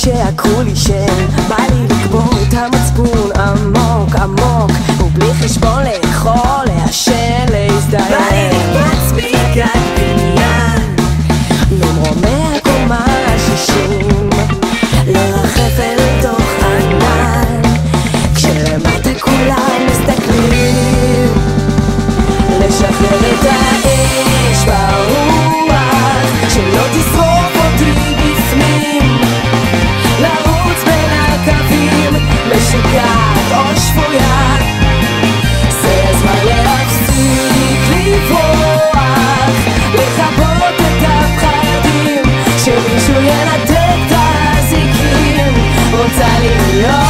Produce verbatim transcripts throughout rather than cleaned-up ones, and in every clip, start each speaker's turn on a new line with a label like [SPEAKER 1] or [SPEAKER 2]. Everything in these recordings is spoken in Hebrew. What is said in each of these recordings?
[SPEAKER 1] שעקרו לי שם, בא לי לקבור את המצפון עמוק עמוק, ובלי חשבון לאכול, לעשן, להזדיין.
[SPEAKER 2] בא לי לקפוץ מגג בניין
[SPEAKER 1] ממרומי הקומה השישים, לרחף אל תוך ענן, כשלמטה כולם מסתכלים, לשחרר את האש ברוח, שלא תשרוף אותי בפנים, לרוץ בין הקווים, משוגעת או שפויה, זה הזמן להפסיק לברוח, לכבות את הפחדים, שמישהו ינתק את הזיקים, רוצה להיות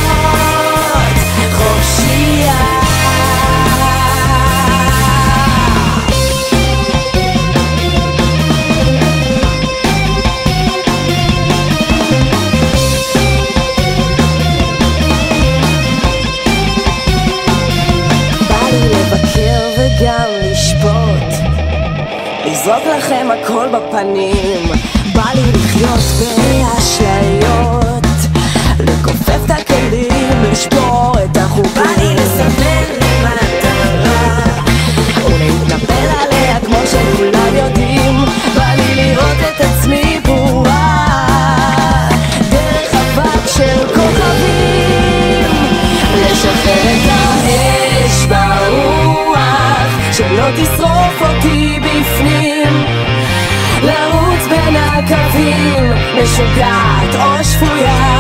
[SPEAKER 1] חופשייה. גם לשפוט, לזרוק לכם הכל בפנים, בא לי לחיות באשליות, לכופף את הכלים, לשבור את החוקים,
[SPEAKER 2] בא לי לסמן לי מטרה
[SPEAKER 1] ולהתנפל עליה כמו שכולם יודעים, בא לי לראות את עצמי ברורה דרך אבק של כוכבים, לשחרר את האש ברוח, שלא תשרוף אותי בפנים, לרוץ בין הקווים, משוגעת או שפויה,